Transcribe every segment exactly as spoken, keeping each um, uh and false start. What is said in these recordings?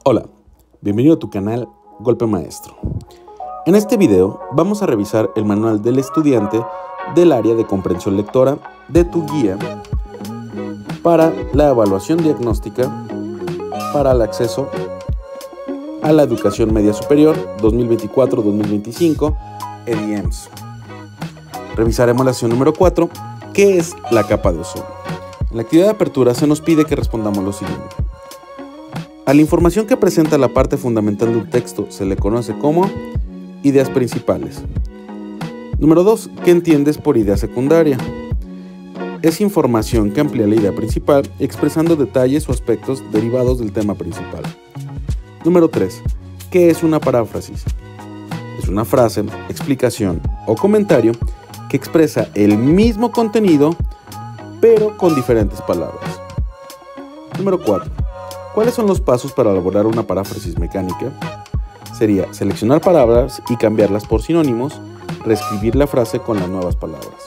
Hola, bienvenido a tu canal Golpe Maestro. En este video vamos a revisar el manual del estudiante del área de comprensión lectora de tu guía para la evaluación diagnóstica para el acceso a la educación media superior dos mil veinticuatro dos mil veinticinco E D I E M S. Revisaremos la sesión número cuatro, que es la capa de ozono. En la actividad de apertura se nos pide que respondamos lo siguiente. A la información que presenta la parte fundamental de un texto se le conoce como ideas principales. Número dos. ¿Qué entiendes por idea secundaria? Es información que amplía la idea principal expresando detalles o aspectos derivados del tema principal. Número tres. ¿Qué es una paráfrasis? Es una frase, explicación o comentario que expresa el mismo contenido pero con diferentes palabras. Número cuatro. ¿Cuáles son los pasos para elaborar una paráfrasis mecánica? Sería seleccionar palabras y cambiarlas por sinónimos, reescribir la frase con las nuevas palabras.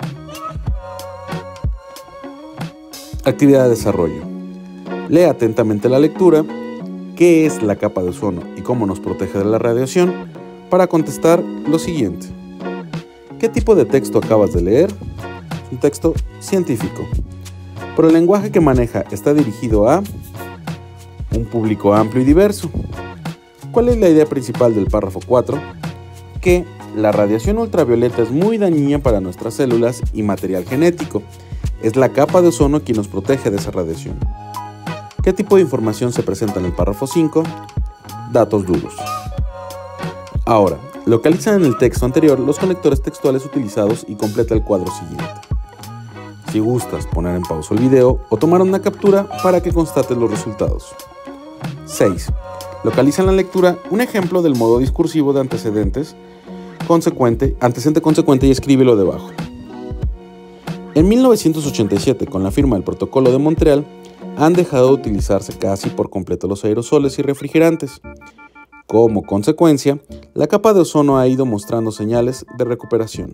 Actividad de desarrollo. Lee atentamente la lectura, qué es la capa de ozono y cómo nos protege de la radiación, para contestar lo siguiente. ¿Qué tipo de texto acabas de leer? Es un texto científico. Pero el lenguaje que maneja está dirigido a un público amplio y diverso. ¿Cuál es la idea principal del párrafo cuatro? Que la radiación ultravioleta es muy dañina para nuestras células y material genético. Es la capa de ozono quien nos protege de esa radiación. ¿Qué tipo de información se presenta en el párrafo cinco? Datos duros. Ahora, localiza en el texto anterior los conectores textuales utilizados y completa el cuadro siguiente. Si gustas, poner en pausa el video o tomar una captura para que constates los resultados. seis. Localiza en la lectura un ejemplo del modo discursivo de antecedentes consecuente, antecedente consecuente y escríbelo debajo. En mil novecientos ochenta y siete, con la firma del Protocolo de Montreal, han dejado de utilizarse casi por completo los aerosoles y refrigerantes. Como consecuencia, la capa de ozono ha ido mostrando señales de recuperación.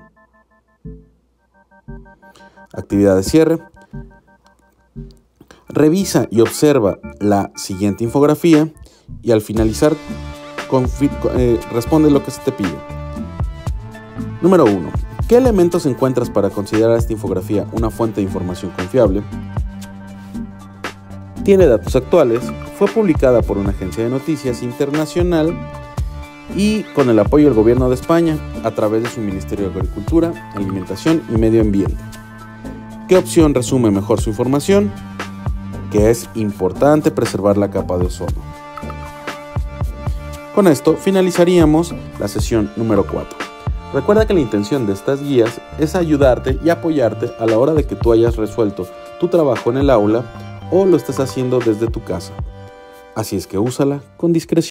Actividad de cierre. Revisa y observa la siguiente infografía y al finalizar eh, responde lo que se te pide. Número uno. ¿Qué elementos encuentras para considerar esta infografía una fuente de información confiable? Tiene datos actuales, fue publicada por una agencia de noticias internacional y con el apoyo del gobierno de España a través de su Ministerio de Agricultura, Alimentación y Medio Ambiente. ¿Qué opción resume mejor su información? Que es importante preservar la capa de ozono. Con esto finalizaríamos la sesión número cuatro. Recuerda que la intención de estas guías es ayudarte y apoyarte a la hora de que tú hayas resuelto tu trabajo en el aula o lo estés haciendo desde tu casa. Así es que úsala con discreción.